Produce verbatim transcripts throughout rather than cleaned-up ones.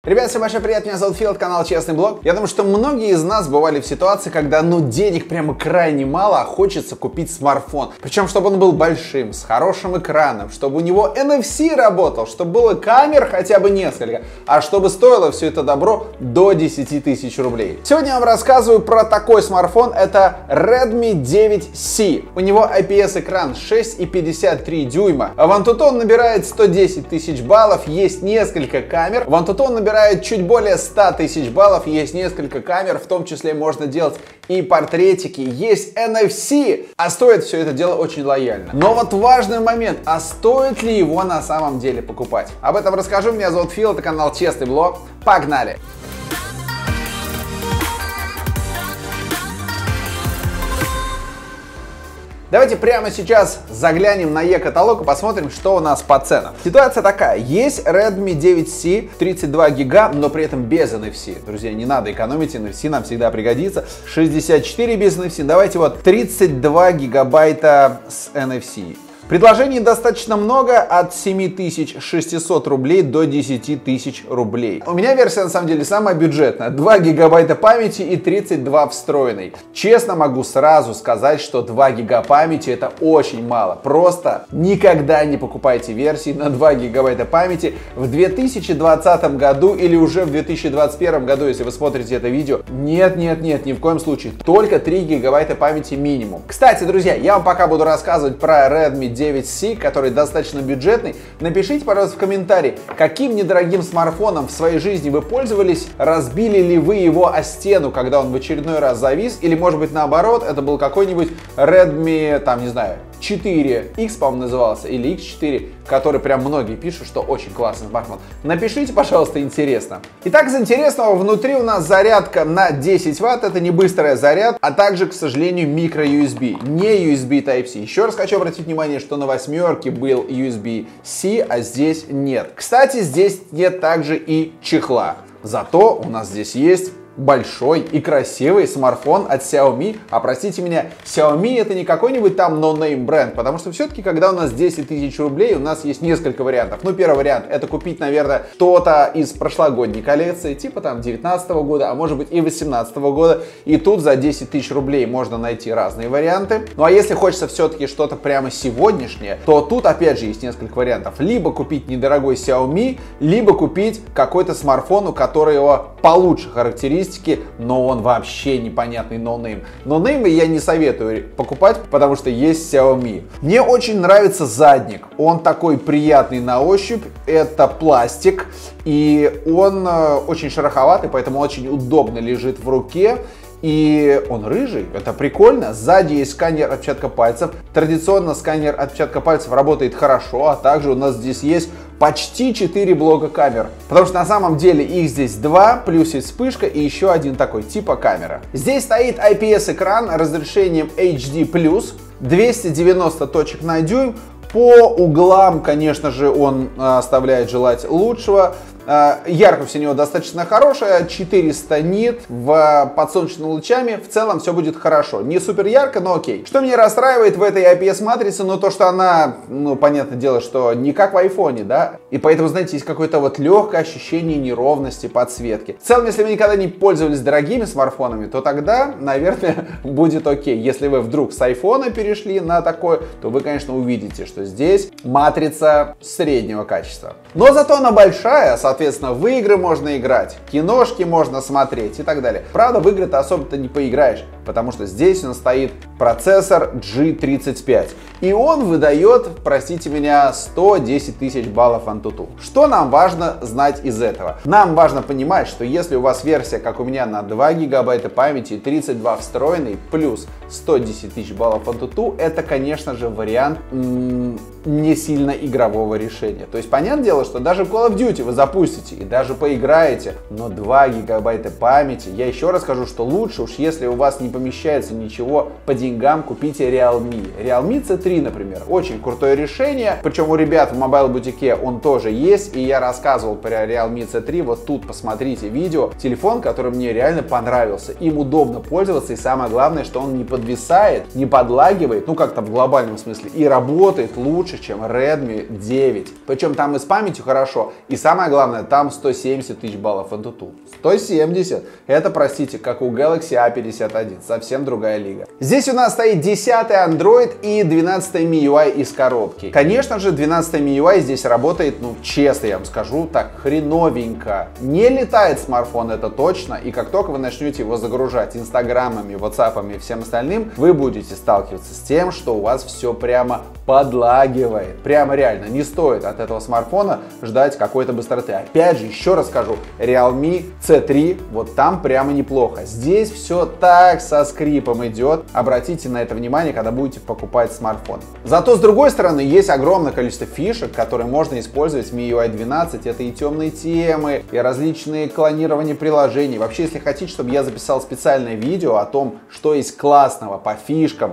Ребят, всем большой привет, меня зовут Фил, канал Честный Блог. Я думаю, что многие из нас бывали в ситуации, когда ну денег прямо крайне мало, а хочется купить смартфон. Причем, чтобы он был большим, с хорошим экраном, чтобы у него эн эф си работал, чтобы было камер хотя бы несколько, а чтобы стоило все это добро до десяти тысяч рублей. Сегодня я вам рассказываю про такой смартфон, это Redmi девять си. У него ай пи эс экран шесть и пятьдесят три дюйма. В Antutu он набирает сто десять тысяч баллов, есть несколько камер. В Antutu он набирает чуть более ста тысяч баллов, есть несколько камер, в том числе можно делать и портретики, есть эн эф си, а стоит все это дело очень лояльно. Но вот важный момент, а стоит ли его на самом деле покупать? Об этом расскажу, меня зовут Фил, это канал Честный Блог, погнали! Давайте прямо сейчас заглянем на e-каталог и посмотрим, что у нас по ценам. Ситуация такая. Есть Redmi девять си тридцать два гига, но при этом без эн эф си. Друзья, не надо экономить, эн эф си нам всегда пригодится. шестьдесят четыре без эн эф си. Давайте вот тридцать два гигабайта с эн эф си. Предложений достаточно много, от семи тысяч шестисот рублей до десяти тысяч рублей. У меня версия на самом деле самая бюджетная. два гигабайта памяти и тридцать два встроенной. Честно могу сразу сказать, что два гига памяти это очень мало. Просто никогда не покупайте версии на два гигабайта памяти в две тысячи двадцатом году или уже в две тысячи двадцать первом году, если вы смотрите это видео. Нет, нет, нет, ни в коем случае. Только три гигабайта памяти минимум. Кстати, друзья, я вам пока буду рассказывать про Redmi девять си, который достаточно бюджетный. Напишите, пожалуйста, в комментарии, каким недорогим смартфоном в своей жизни вы пользовались, разбили ли вы его о стену, когда он в очередной раз завис, или может быть наоборот, это был какой-нибудь Redmi, там, не знаю, четыре икс, по-моему, назывался, или икс четыре, который прям многие пишут, что очень классный смартфон. Напишите, пожалуйста, интересно. Итак, из интересного, внутри у нас зарядка на десять ватт, это не быстрая зарядка, а также, к сожалению, микро ю эс би, не ю эс би Type-C. Еще раз хочу обратить внимание, что на восьмерке был ю эс би-C, а здесь нет. Кстати, здесь нет также и чехла, зато у нас здесь есть большой и красивый смартфон от Xiaomi. А простите меня, Xiaomi это не какой-нибудь там no-name бренд, потому что все-таки, когда у нас десять тысяч рублей, у нас есть несколько вариантов. Ну, первый вариант это купить, наверное, что-то из прошлогодней коллекции, типа там девятнадцатого года, а может быть и восемнадцатого года. И тут за десять тысяч рублей можно найти разные варианты. Ну, а если хочется все-таки что-то прямо сегодняшнее, то тут опять же есть несколько вариантов. Либо купить недорогой Xiaomi, либо купить какой-то смартфон, у которого получше характеристики, но он вообще непонятный ноунейм. Ноунеймы я не советую покупать, потому что есть Xiaomi. Мне очень нравится задник. Он такой приятный на ощупь. Это пластик. И он очень шероховатый, поэтому очень удобно лежит в руке. И он рыжий, это прикольно. Сзади есть сканер отпечатка пальцев. Традиционно сканер отпечатка пальцев работает хорошо, а также у нас здесь есть почти четыре блока камер. Потому что на самом деле их здесь два, плюс есть вспышка и еще один такой типа камера. Здесь стоит ай пи эс экран разрешением эйч ди плюс, двести девяносто точек на дюйм. По углам, конечно же, он оставляет желать лучшего. Яркость у него достаточно хорошая, четыреста нит в подсолнечными лучами. В целом все будет хорошо. Не супер ярко, но окей. Что меня расстраивает в этой ай пи эс матрице, ну то, что она, ну понятное дело, что не как в айфоне, да. И поэтому, знаете, есть какое-то вот легкое ощущение неровности подсветки. В целом, если вы никогда не пользовались дорогими смартфонами, то тогда, наверное, будет окей. Если вы вдруг с айфона перешли на такой, то вы, конечно, увидите, что здесь матрица среднего качества. Но зато она большая, соответственно, Соответственно, в игры можно играть, киношки можно смотреть и так далее. Правда, в игры-то особо-то не поиграешь, потому что здесь у нас стоит процессор джи тридцать пять. И он выдает, простите меня, сто десять тысяч баллов Antutu. Что нам важно знать из этого? Нам важно понимать, что если у вас версия, как у меня, на два гигабайта памяти и тридцать два встроенный, плюс сто десять тысяч баллов Antutu, это, конечно же, вариант м- не сильно игрового решения. То есть, понятное дело, что даже в Call of Duty вы запустите и даже поиграете, но два гигабайта памяти, я еще раз скажу, что лучше уж, если у вас не помещается ничего по деньгам, купите Realme. Realme си три, например, очень крутое решение, причем у ребят в Mobile Boutique он тоже есть, и я рассказывал про Realme си три, вот тут посмотрите видео. Телефон, который мне реально понравился, им удобно пользоваться, и самое главное, что он не подвисает, не подлагивает, ну как-то в глобальном смысле, и работает лучше, чем Redmi девять. Причем там и с памятью хорошо, и самое главное, там сто семьдесят тысяч баллов AnTuTu. сто семьдесят! Это, простите, как у Galaxy а пятьдесят один, совсем другая лига. Здесь у нас стоит десятый Android и двенадцатый эм ю ай из коробки. Конечно же, двенадцатый эм ю ай здесь работает, ну, честно я вам скажу, так, хреновенько. Не летает смартфон, это точно, и как только вы начнете его загружать инстаграмами, ватсапами и всем остальным, вы будете сталкиваться с тем, что у вас все прямо подлагивает. Прямо реально, не стоит от этого смартфона ждать какой-то быстроты. Опять же, еще раз скажу, Realme си три, вот там прямо неплохо. Здесь все так со скрипом идет. Обратите на это внимание, когда будете покупать смартфон. Зато с другой стороны, есть огромное количество фишек, которые можно использовать в эм ю ай двенадцать. Это и темные темы, и различные клонирования приложений. Вообще, если хотите, чтобы я записал специальное видео о том, что есть классного по фишкам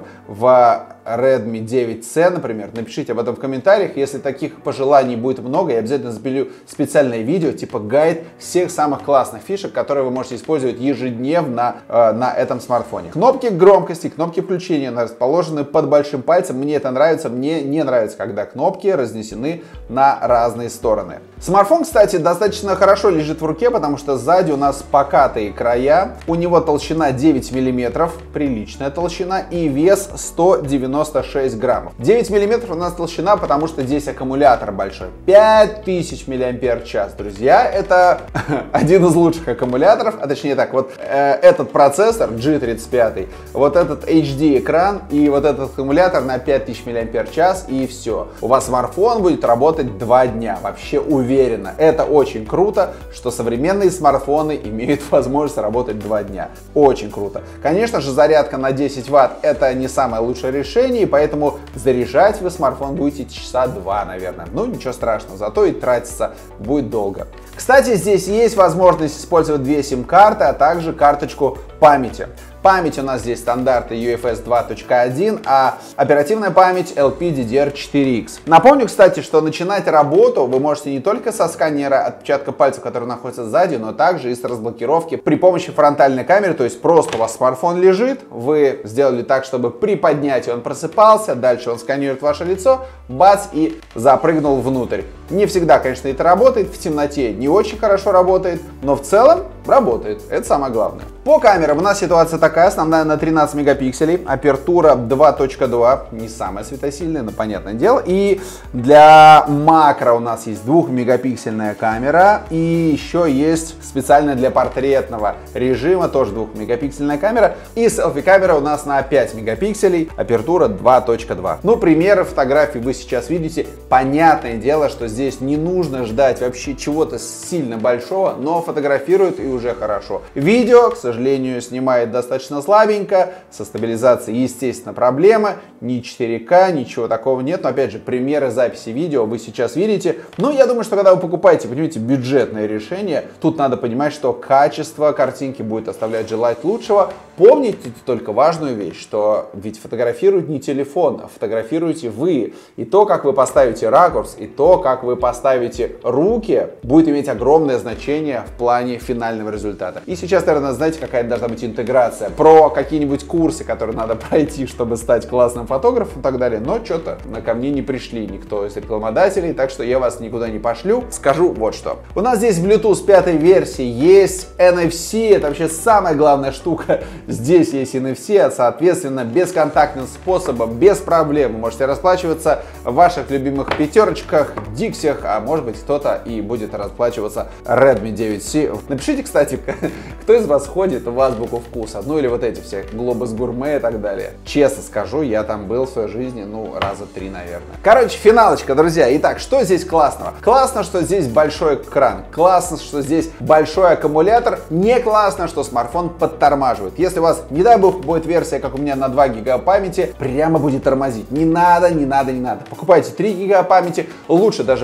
в Redmi девять си, например, напишите об этом в комментариях. Если таких пожеланий будет много, я обязательно запилю специальное видео, типа гайд всех самых классных фишек, которые вы можете использовать ежедневно э, на этом смартфоне. Кнопки громкости, кнопки включения расположены под большим пальцем. Мне это нравится, мне не нравится, когда кнопки разнесены на разные стороны. Смартфон, кстати, достаточно хорошо лежит в руке, потому что сзади у нас покатые края. У него толщина девять миллиметров, приличная толщина, и вес сто девяносто шесть граммов. девять миллиметров у нас толщина, потому что здесь аккумулятор большой. пять тысяч миллиампер-час. Друзья, это один из лучших аккумуляторов, а точнее так, вот э, этот процессор джи тридцать пять, вот этот эйч ди экран и вот этот аккумулятор на пять тысяч миллиампер-час, и все. У вас смартфон будет работать два дня, вообще уверенно. Это очень круто, что современные смартфоны имеют возможность работать два дня. Очень круто. Конечно же, зарядка на десять ватт это не самое лучшее решение, и поэтому заряжать вы смартфон будете часа два, наверное. Ну, ничего страшного, зато и тратиться будет долго. Кстати, здесь есть возможность использовать две сим-карты, а также карточку памяти. Память у нас здесь стандарты ю эф эс два точка один, а оперативная память эл пи ди ди ар четыре икс. Напомню, кстати, что начинать работу вы можете не только со сканера отпечатка пальцев, который находится сзади, но также и с разблокировки при помощи фронтальной камеры. То есть просто у вас смартфон лежит, вы сделали так, чтобы при поднятии он просыпался, дальше он сканирует ваше лицо, бац, и запрыгнул внутрь. Не всегда, конечно, это работает, в темноте не очень хорошо работает, но в целом работает, это самое главное. По камерам у нас ситуация такая, основная на тринадцать мегапикселей, апертура два точка два, не самая светосильная, но понятное дело. И для макро у нас есть двухмегапиксельная камера, и еще есть специально для портретного режима тоже двухмегапиксельная камера. И селфи-камера у нас на пять мегапикселей, апертура два точка два. Ну, примеры фотографий вы сейчас видите. Понятное дело, что здесь не нужно ждать вообще чего-то сильно большого, но фотографирует и уже хорошо. Видео, к сожалению, снимает достаточно слабенько, со стабилизацией, естественно, проблемы, ни четыре ка, ничего такого нет, но опять же, примеры записи видео вы сейчас видите. Но я думаю, что когда вы покупаете, понимаете, бюджетное решение, тут надо понимать, что качество картинки будет оставлять желать лучшего. Помните только важную вещь, что ведь фотографирует не телефон, а фотографируете вы. И то, как вы поставите ракурс, и то, как вы поставите руки, будет иметь огромное значение в плане финального результата. И сейчас, наверное, знаете, какая должна быть интеграция. Про какие-нибудь курсы, которые надо пройти, чтобы стать классным фотографом и так далее. Но что-то ко мне не пришли никто из рекламодателей, так что я вас никуда не пошлю. Скажу вот что. У нас здесь Bluetooth пятой версии, есть эн эф си, это вообще самая главная штука. Здесь есть эн эф си, а соответственно бесконтактным способом, без проблем вы можете расплачиваться в ваших любимых пятерочках, диксиях, а может быть кто-то и будет расплачиваться Redmi девять си. Напишите, кстати, кто из вас ходит в Азбуку Вкуса, ну или вот эти все Глобус Гурме и так далее. Честно скажу, я там был в своей жизни, ну, раза три, наверное. Короче, финалочка, друзья. Итак, что здесь классного? Классно, что здесь большой экран. Классно, что здесь большой аккумулятор. Не классно, что смартфон подтормаживает. Если у вас, не дай бог, будет версия, как у меня, на два гига памяти, прямо будет тормозить. Не надо, не надо, не надо. Покупайте три гига памяти. Лучше даже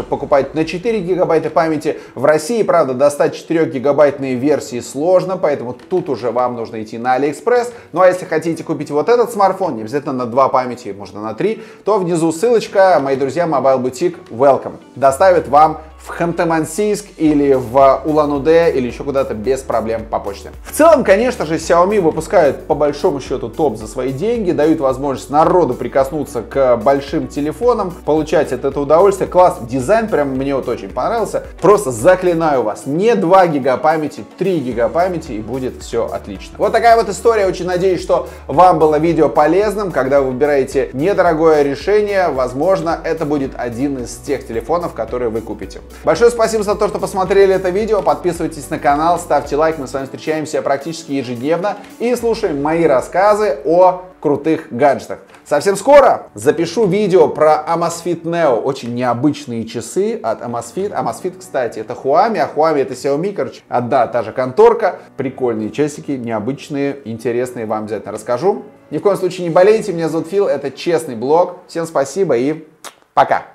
даже покупать на четыре гигабайта памяти. В России, правда, достать четырёхгигабайтные версии сложно, поэтому тут уже вам нужно идти на Алиэкспресс. Ну а если хотите купить вот этот смартфон, не обязательно на два памяти, можно на три, то внизу ссылочка, мои друзья, Mobile Boutique, welcome. Доставят вам в Ханты-Мансийск или в Улан-Удэ или еще куда-то без проблем по почте. В целом, конечно же, Xiaomi выпускают по большому счету топ за свои деньги, дают возможность народу прикоснуться к большим телефонам, получать от этого удовольствие. Класс, дизайн прям мне вот очень понравился. Просто заклинаю вас, не два гига памяти, три гига памяти, и будет все отлично. Вот такая вот история. Очень надеюсь, что вам было видео полезным. Когда вы выбираете недорогое решение, возможно, это будет один из тех телефонов, которые вы купите. Большое спасибо за то, что посмотрели это видео. Подписывайтесь на канал, ставьте лайк. Мы с вами встречаемся практически ежедневно и слушаем мои рассказы о крутых гаджетах. Совсем скоро запишу видео про Amazfit Neo. Очень необычные часы от Amazfit. Amazfit, кстати, это Huami, а Huami это Xiaomi. Короче, одна та же конторка. Прикольные часики, необычные, интересные. Вам обязательно расскажу. Ни в коем случае не болейте. Меня зовут Фил. Это честный блог. Всем спасибо и пока.